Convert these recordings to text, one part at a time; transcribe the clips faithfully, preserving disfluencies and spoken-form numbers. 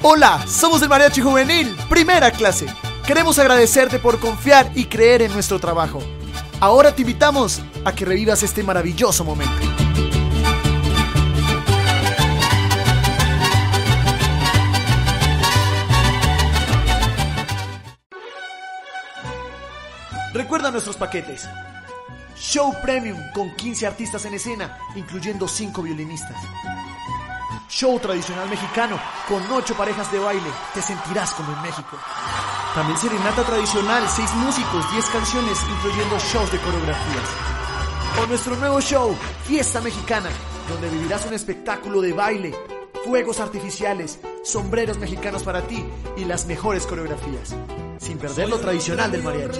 Hola, somos el Mariachi Juvenil, primera clase. Queremos agradecerte por confiar y creer en nuestro trabajo. Ahora te invitamos a que revivas este maravilloso momento. Recuerda nuestros paquetes. Show Premium con quince artistas en escena, incluyendo cinco violinistas. Show tradicional mexicano con ocho parejas de baile, te sentirás como en México. También serenata tradicional, seis músicos, diez canciones, incluyendo shows de coreografías. O nuestro nuevo show, Fiesta Mexicana, donde vivirás un espectáculo de baile, fuegos artificiales, sombreros mexicanos para ti y las mejores coreografías, sin perder lo tradicional del mariachi.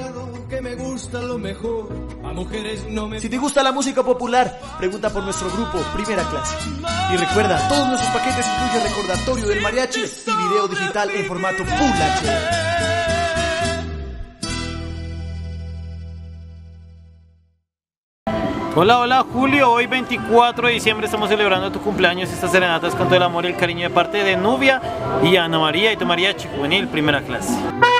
Si te gusta la música popular, pregunta por nuestro grupo Primera Clase. Y recuerda, todos nuestros paquetes incluyen recordatorio del mariachi y video digital en formato Full H D. Hola, hola Julio, hoy veinticuatro de diciembre estamos celebrando tu cumpleaños. Estas serenatas con todo el amor y el cariño de parte de Nubia y Ana María y tu Mariachi Juvenil Primera Clase.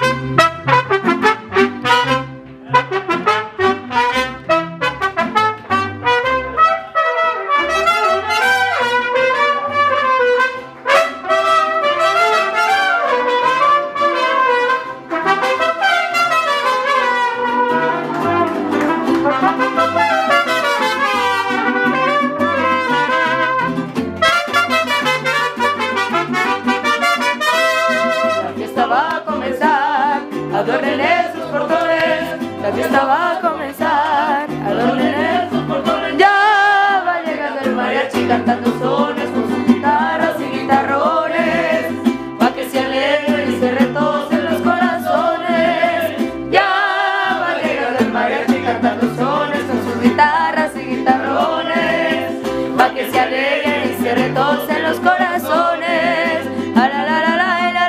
Adornen esos portones, la fiesta va a comenzar. Adornen esos portones, ya va llegando el mariachi cantando sones con sus guitarras y guitarrones, pa' que se alegren y se retocen los corazones. Ya va llegando el mariachi cantando sones con sus guitarras y guitarrones, pa' que se alegren y se retocen los corazones. A la la la la.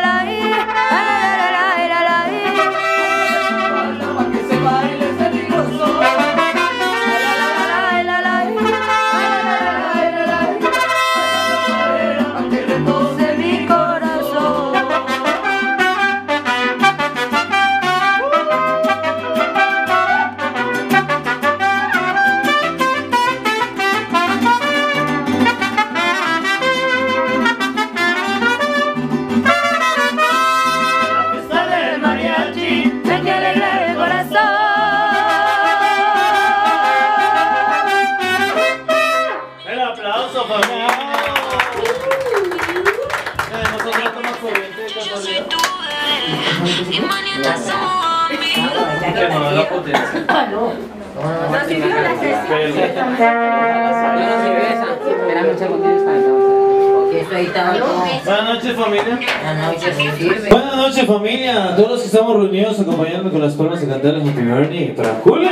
Y mañana somos amigos. Que no da la potencia. Ah, no. No sirvió la cesta. No nos sirvió esa. Espera muchas botellas para porque esto ahí está. Buenas noches, familia. Buenas noches, sí sirve. Buenas noches, familia. A todos los que estamos reunidos acompañándome con las palmas de cantar el Happy Birthday para Julio.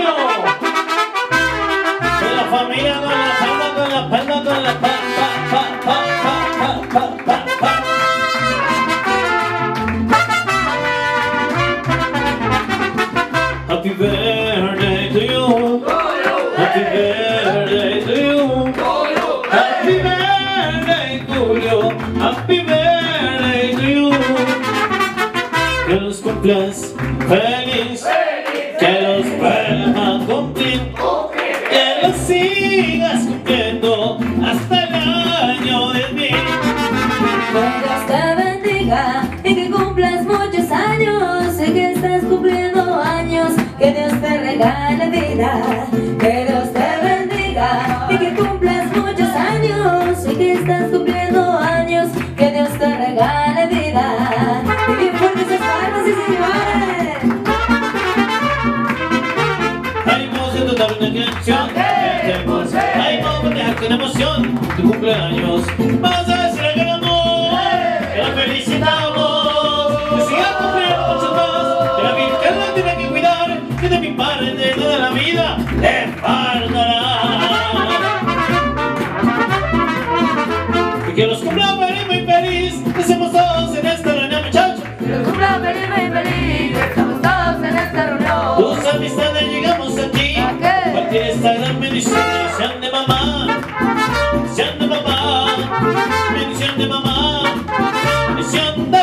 Con la familia, con la palma, con la palma, con la pa, pa, pa, pa, pa, pa, pa, pa. Happy birthday to you. Happy birthday to you. Happy birthday to you. Happy birthday to you. Que los cumplas feliz. Que los vuelvan a cumplir. Que los sigas cumpliendo hasta el año de mil. Que Dios te bendiga y que cumplas muchos años. Sé que estás cumpliendo años. Que Dios te regale vida, que Dios te bendiga y que cumplas muchos años y que estás cumpliendo años, que Dios te regale vida. Y bien fuertes esas palmas y señores. Ay, vamos a tocar una canción. Ay, vamos a dejar con emoción tu cumpleaños. Vamos a decirle que el amor, que la felicitamos, que siga cumpliendo muchos más, que la Virgen la tiene que cuidar, que de mi parte de toda la vida le faltará. Y que los cumpla feliz, muy feliz, estemos todos en esta reunión, muchachos. Que los cumpla feliz, muy feliz, estamos todos en esta reunión. Tus amistades llegamos aquí, partir esta gran bendición, bendición de mamá, bendición de papá, bendición de mamá, bendición de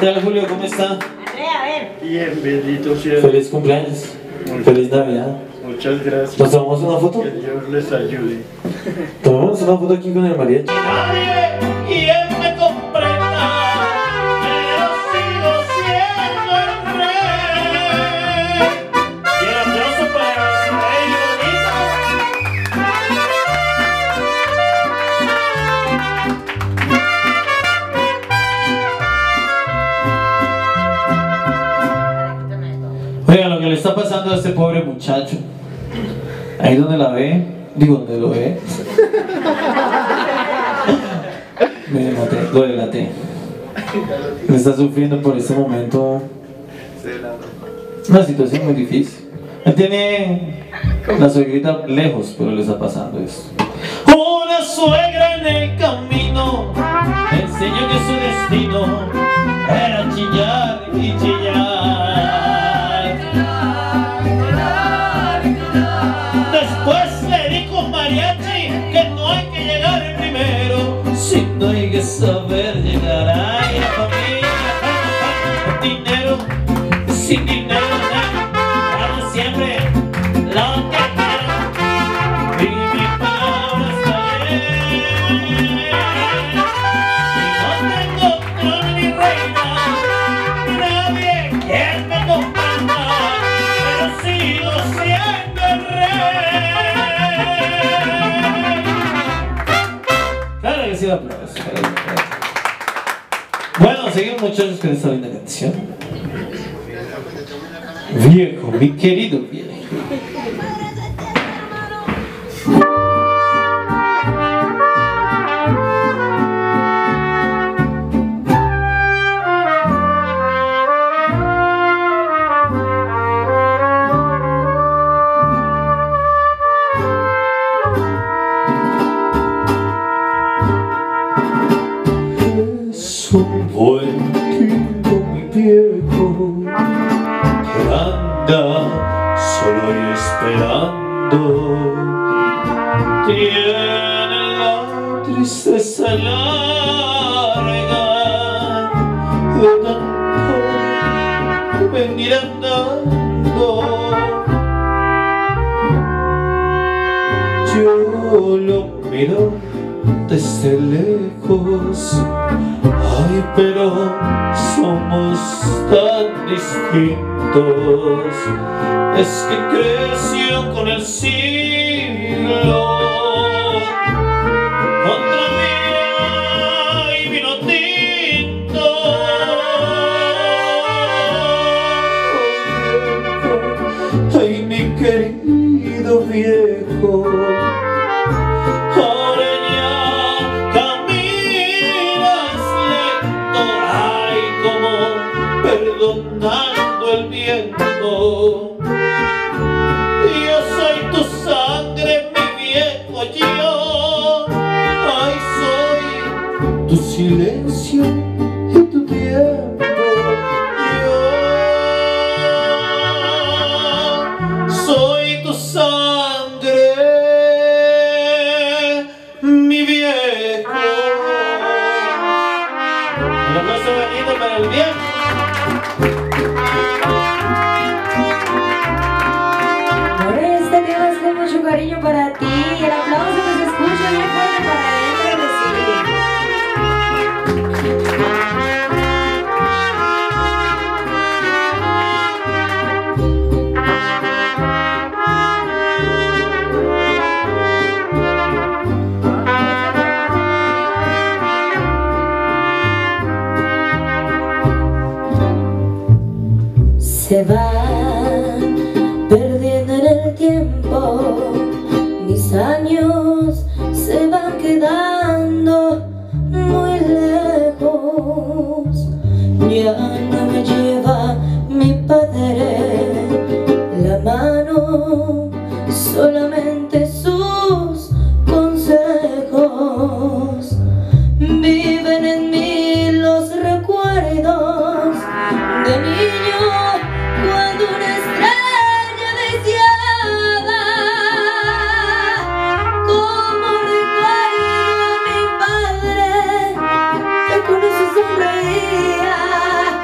tal, Julio? ¿Cómo está? Andrea, a ver. Bien, bendito sea. Feliz cumpleaños. Feliz Navidad. Muchas gracias. ¿Nos tomamos una foto? Que Dios les ayude. Tomamos una foto aquí con el mariachi. Nadie quien me comprenda, pero sigo siendo el rey. Y el aplauso para el rey bonito. Oiga, lo que le está pasando a este pobre muchacho. Ahí donde la ve, digo, donde lo ve. Me delaté, lo delaté. Me está sufriendo por este momento una situación muy difícil. Él tiene la suegrita lejos, pero le está pasando esto. Una suegra en el camino me enseñó que su destino era chillar y chillar. Después le dijo mariachi que no hay que llegar primero, sino hay que saber llegar. Ay, la familia, dinero, sin dinero, nada, siempre lo que quiero. Y mi palabra está bien. No tengo trono ni reina, nadie quien me comprenda, pero sigo siendo el rey. Claro que sí, aplausos. Bueno, seguimos muchachos con esta linda canción. Viejo, mi querido viejo. Es un buen tipo, mi viejo, que anda solo y esperando. Tiene la tristeza larga de tanto venir andando. Yo lo miro desde lejos, ay, pero somos tan distintos. Es que creció con el siglo, contra mí y vino tinto. Ay, mi querido viejo, ahora ya caminas lento, ay, como perdonando el viento. Yo soy tu sangre, mi viejo, yo, ay, soy tu silencio y tu tiempo. Yo soy tu sangre, mi viejo. Un aplauso bonito para el viejo. Por este tema es con mucho cariño para ti. El aplauso que se escucha bien fuerte para él, para recibir. Se van perdiendo en el tiempo, mis años se van quedando muy lejos. Ya no me lleva mi padre la mano, solamente sus consejos. Viven en mí los recuerdos de niño, cuando una estrella deseaba. Como recuerdo a mi padre, que con eso sonreía.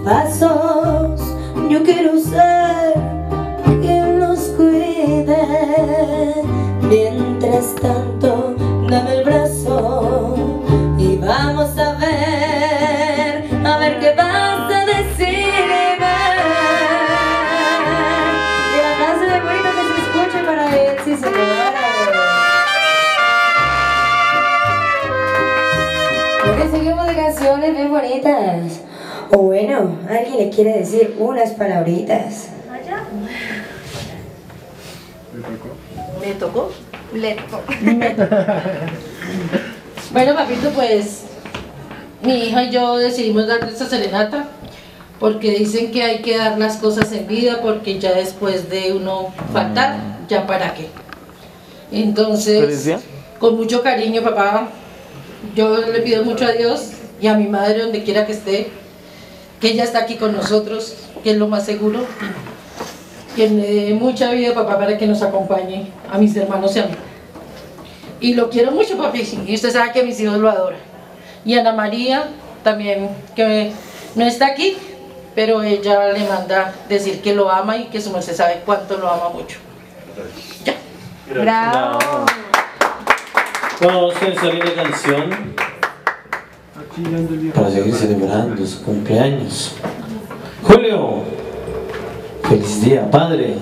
pasos. Yo quiero ser quien los cuide. Mientras tanto, dame el brazo y vamos a ver, a ver qué vas a decirme. Y la frase de bonito que se escuche para él, sí señora. Porque seguimos de canciones bien bonitas. O bueno, alguien le quiere decir unas palabritas. ¿Me tocó? Le tocó. Bueno, papito, pues mi hija y yo decidimos darle esta serenata porque dicen que hay que dar las cosas en vida, porque ya después de uno faltar, ya para qué. Entonces, con mucho cariño, papá, yo le pido mucho a Dios y a mi madre, donde quiera que esté, que ella está aquí con nosotros, que es lo más seguro, que me dé mucha vida, papá, para que nos acompañe a mis hermanos y a mí. Y lo quiero mucho, papi, y usted sabe que mis hijos lo adoran. Y Ana María también, que no está aquí, pero ella le manda decir que lo ama y que su merced sabe cuánto lo ama mucho. Ya. Bravo. Vamos a esa linda canción para seguir celebrando su cumpleaños. Julio, feliz día, padre.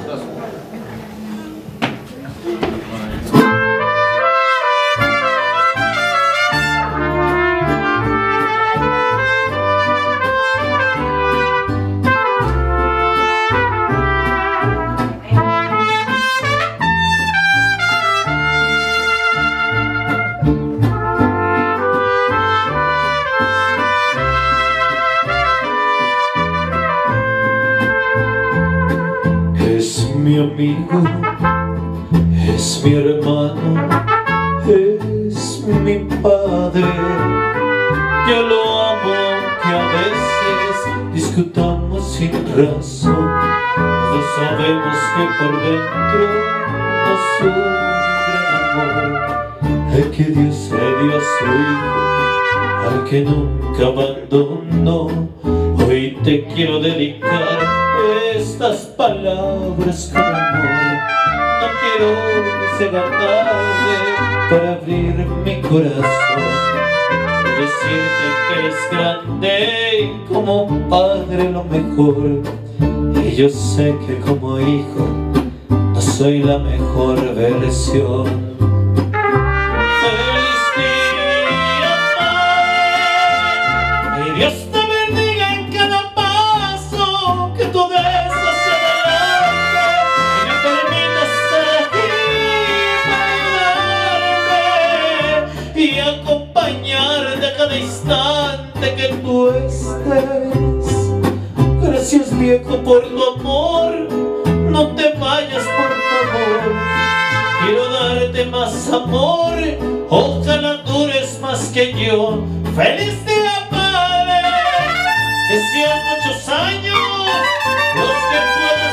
Mi amigo, es mi hermano, es mi padre. Yo lo amo, aunque a veces discutamos sin razón. Todos sabemos que por dentro nos une un gran amor, el que Dios le dio a su hijo, al que nunca abandonó. Hoy te quiero dedicar estas palabras con amor. No quiero que se haga tarde para abrir mi corazón, decirte que eres grande y como padre lo mejor. Y yo sé que como hijo no soy la mejor versión. Feliz día, padre, y Dios te bendiga en cada paso que tú des hacia adelante, y me permitas estar aquí para ayudarte y acompañarte a cada instante que tú estés. Gracias, viejo, por tu amor, no te vayas, por favor. Quiero darte más amor, ojalá dures más que yo. Feliz día, padre, que sean muchos años los que puedas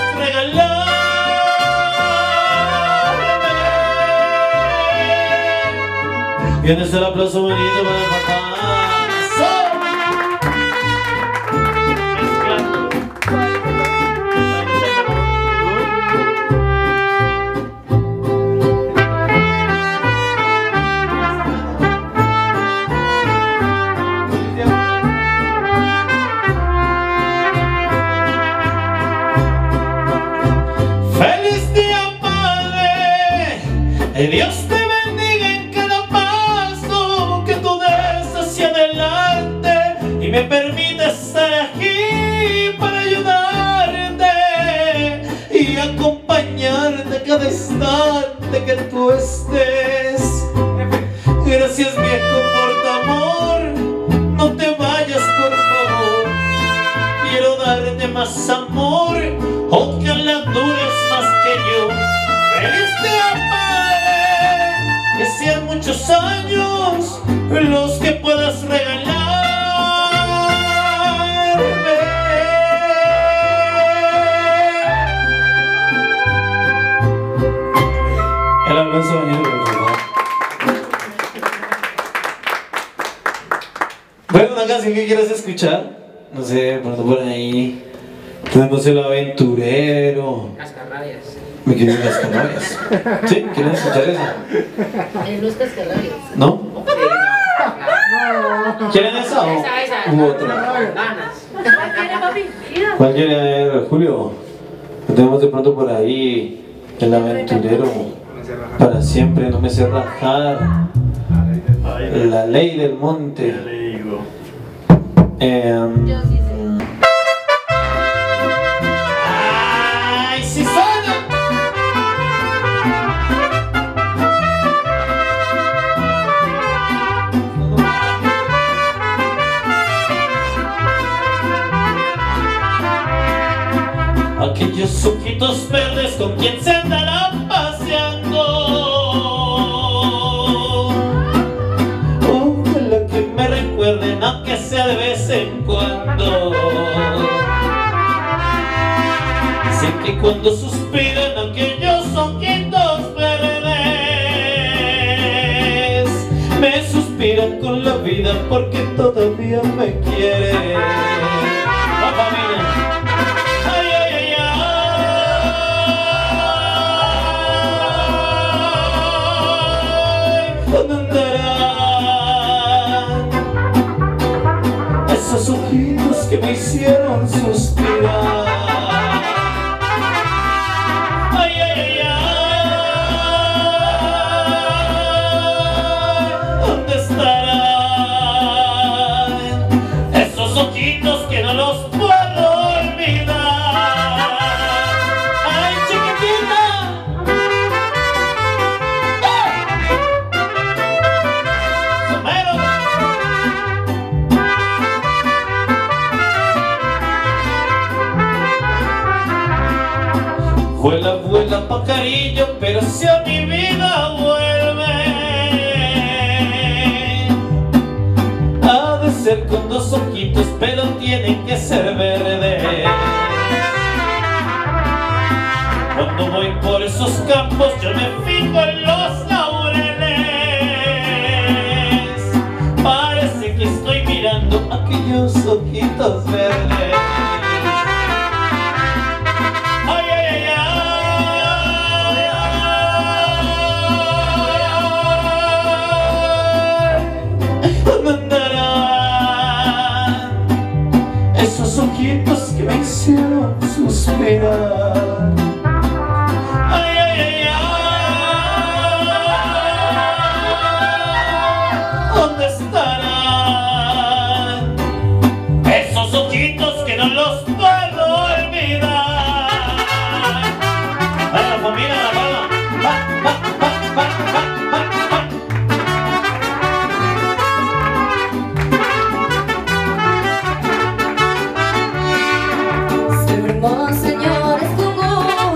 regalarme. Vienes el aplauso bonito para el papá. Dios te bendiga en cada paso que tú des hacia adelante y me permita estar aquí para ayudarte y acompañarte a cada instante que tú estés. Gracias, viejo, por tu amor, no te vayas, por favor. Quiero darte más amor, ojalá dures más que yo. ¡Feliz día, padre! Que sean muchos años los que puedas regalarme. El aplauso bonito, por favor. Bueno, una canción que quieras escuchar. no sé, pronto por ahí. Tenemos el aventurero. Cascarrabias. ¿Me quieren Cascarrabias? ¿Sí? ¿Quieren escuchar eso? En los cascarrabias. ¿No? Sí, no, ¿Quieren esa o Esa, esa. u otra? Ganas. ¿Cuál quiere, papi? Mira. ¿Cuál quiere, Julio? Tenemos de pronto por ahí el aventurero. Para siempre, no me sé rajar. Ay, La ley del ya monte. le digo. Em, Yo sí sé. ¡Ay, sí suena! Aquellos ojitos verdes con quien se andará paseando. Ojalá que me recuerden, aunque sea de vez en cuando. Sé que cuando suspiran aquellos ojitos verdes, me suspiran con la vida porque todavía me quieren. ¡La familia! ¡Ay, ay, ay, ay! ¿Dónde andarán esos ojitos que me hicieron suspirar? ¡Ay, ay, ay, ay! ¿Dónde estarán esos ojitos que no los puedo olvidar? ¡Ay, chiquitita! ¡Ah! ¡Somero! Vuela, vuela, pajarillo, pero si a mi vida vuelve, ha de ser con dos ojitos, pero tienen que ser verdes. Cuando voy por esos campos, yo me fijo en los laureles. Parece que estoy mirando aquellos ojitos verdes. Ay, ay, ay, ay. ¿Dónde andarán esos ojitos que me hicieron suspirar? Ay, ay, ay, ay. ¿Dónde estarán esos ojitos que no los puedo olvidar? Ay, la familia, la palma. Va, va, va, va, va, va, va. Se formó, señores, con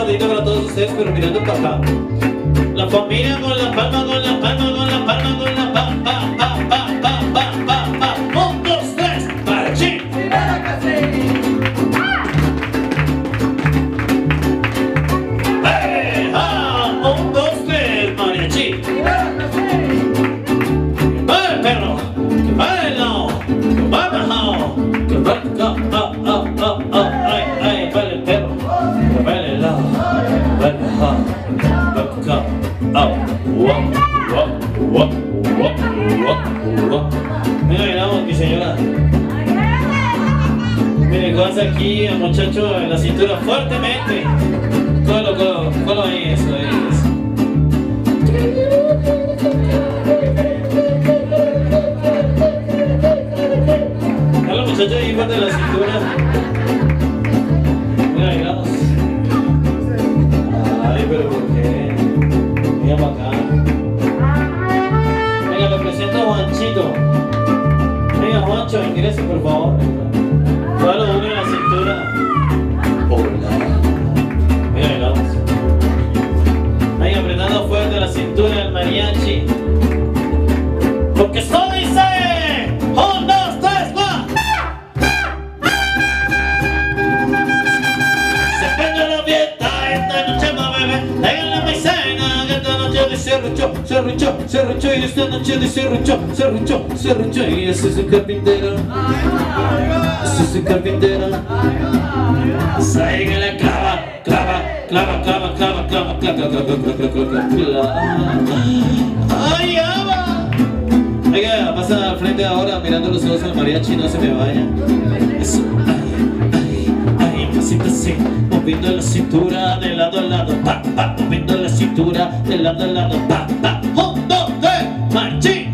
botellita para todos ustedes, pero mirando para acá. La familia con la palma, con la palma, con la palma, con la pa, pa, pa, pa, pa, pa, pa, pa. Un, dos, tres, mariachi. ¡Eh! ¡Ah! Un, dos, tres, mariachi. ¡Que va el perro! ¡Que va el lao! ¡Que va el bajao! ¡Que va el ca! ¡Ah, ah, ah, ah! ¡Ay, ay! ¡Va el perro! ¡Que va el lao! ¡Que va el bajao! ¡Que va el ca! ¡Wow! ¡Wow! ¡Wow! ¡Wow! ¡Wow! Mira, miramos, mi señora. Mire, cosa aquí al muchacho en la cintura fuertemente. Colo, colo, colo ahí, eso, ahí, eso. A los muchachos ahí parte de la cintura. Mira, miramos. Ay, pero ¿por qué? Mira para acá. Venga, le presento a Juanchito. Venga, Juancho, ingrese, por favor. Todo lo uno en la cintura. Hola. Mira, miramos. Venga, apretando fuerte la cintura del mariachi. Porque esto dice: un, dos, tres, va. Se prende la fiesta esta noche, ma bebé. En la maicena que esta noche de serrucho, serrucho, serrucho. Y esta noche de serrucho, serrucho, serrucho. Y ese es el carpintero. Ese es el carpintero. Sabe que la clava, clava, clava, clava, clava, clava, clava, clava, clava, clava, clava, clava. ¡Ay, ya va! Oiga, pasa al frente ahora mirando los ojos al mariachi, no se me vaya. Eso, ay, ay, ay, pasito así, moviendo la cintura de lado a lado, pa, pa, moviendo la cintura de lado a lado, pa, pa. Un, dos, tres, mariachi.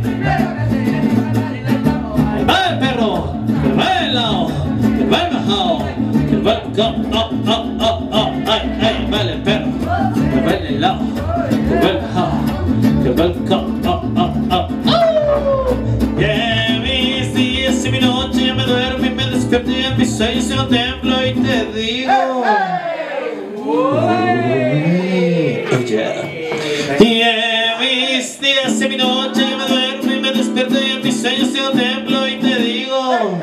¡Va el perro! ¡Que va el lao! ¡Que va el bajao! ¡Que va el co! ¡Oh, oh, oh, oh! ¡Ay, ay! ¡Va el perro! ¡Que va el lao! ¡Que va el bajao! ¡Que va el co! ¡Oh, oh, oh! ¡Oh! Yeah, mis días y mi noche ya me duermo y me despierto y en mis sueños se contemplo y te digo oye, yeah, mis días y mi noche ya me duermo y me despierto y en mis sueños se contemplo y te digo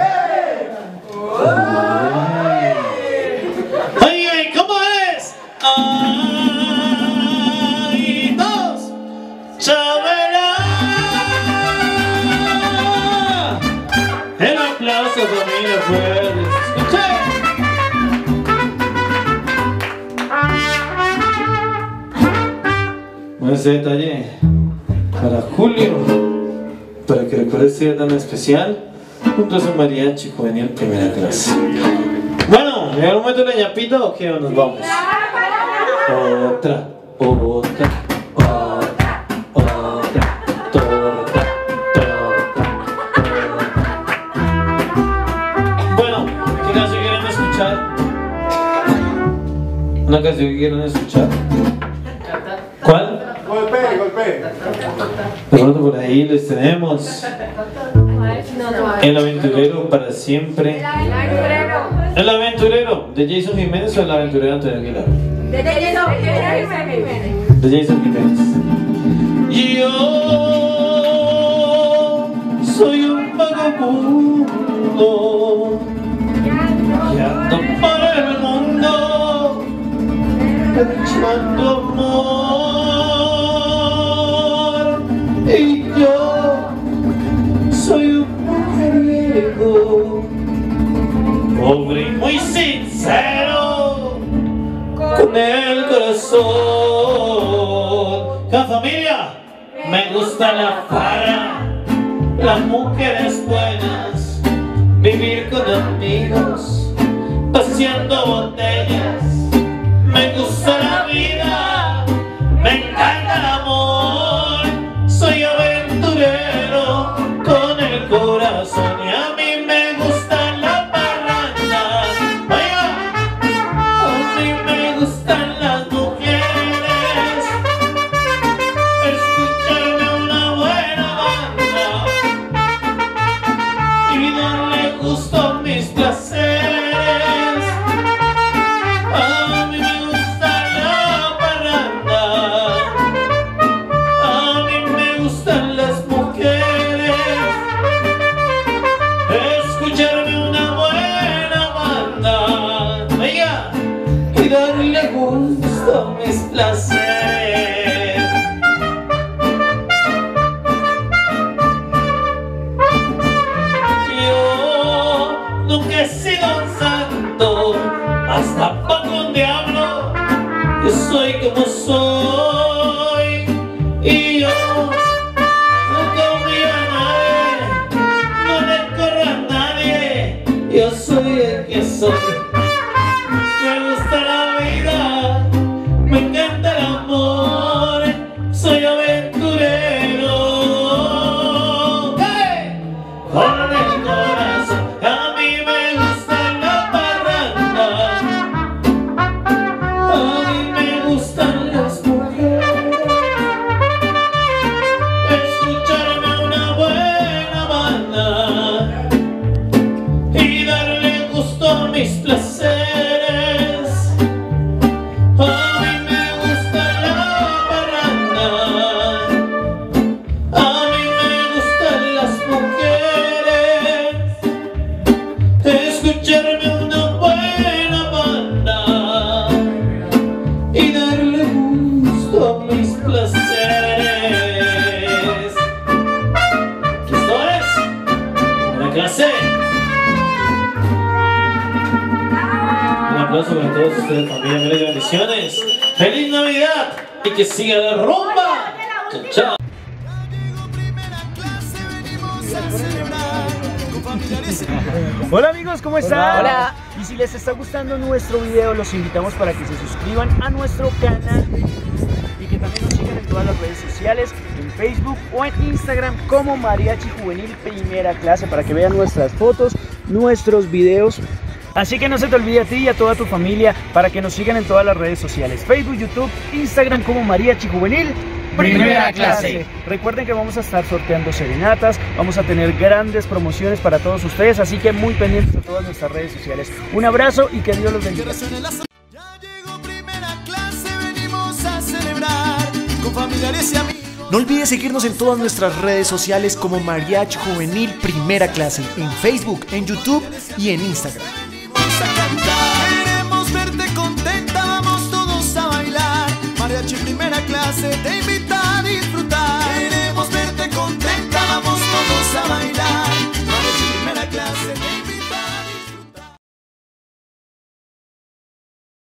ay, ay, ¿cómo es? Ay, dos, Chabela. El aplauso, familia, fuerte. ¡Escuché! Ese detalle para Julio, para que recuerde ese día tan especial, junto a su mariachi juvenil primera clase. Bueno, ¿llega el momento de la ñapita o qué? ¿O nos vamos? Otra, otra, otra, otra, torta, torta, torta. Bueno, ¿qué canción quieren escuchar? ¿Una canción que quieren escuchar? ¿Cuál? Golpe, golpe. De pronto por ahí les tenemos El Aventurero para siempre. El Aventurero de Jason Jiménez o El Aventurero Antonio Aguilar. De Jason De Jason Jiménez. Yo soy un vagabundo que ando por el mundo echando amor. Y yo soy un mujeriego, pobre y muy sincero, con el corazón. La familia, me gusta la farra, las mujeres buenas, vivir con amigos, paseando botellas. Me gusta la vida, me encanta el amor. Soy aventurero con el corazón y a mí me gustan las parrandas. Oiga, a mí me gustan las mujeres, escucharme una buena banda y darle gusto a mis placeres. A mí me gustan las mis placeres. Yo nunca he sido un santo, hasta para un diablo. Yo soy como soy y yo nunca humillo a nadie, no le corro a nadie. Yo soy el que soy. Me gusta la vida, me encanta el amor, soy aventurero. ¡Hey! Con el corazón, a mí me gusta la parranda, a mí me gustan las mujeres, escucharme una buena banda y darle gusto a mis placeres. A mí me gusta la parranda, a mí me gustan las mujeres, escucharme una buena banda y darle gusto a mis placeres. ¿Esto es? ¿La clase? Un aplauso para todos ustedes, familia. Miles de bendiciones. ¡Feliz Navidad! Y que siga la rumba. Chao, chao. Hola amigos, ¿cómo están? Hola. Y si les está gustando nuestro video, los invitamos para que se suscriban a nuestro canal y que también nos sigan en todas las redes sociales, en Facebook o en Instagram como Mariachi Juvenil Primera Clase, para que vean nuestras fotos, nuestros videos. Así que no se te olvide a ti y a toda tu familia para que nos sigan en todas las redes sociales, Facebook, YouTube, Instagram como Mariachi Juvenil Primera Clase. Recuerden que vamos a estar sorteando serenatas, vamos a tener grandes promociones para todos ustedes, así que muy pendientes de todas nuestras redes sociales. Un abrazo y que Dios los bendiga. Ya llegó Primera Clase, venimos a celebrar con familiares y amigos. No olvides seguirnos en todas nuestras redes sociales como Mariachi Juvenil Primera Clase, en Facebook, en YouTube y en Instagram. Venimos a cantar, queremos verte contenta, vamos todos a bailar. Mariachi Primera Clase te invita.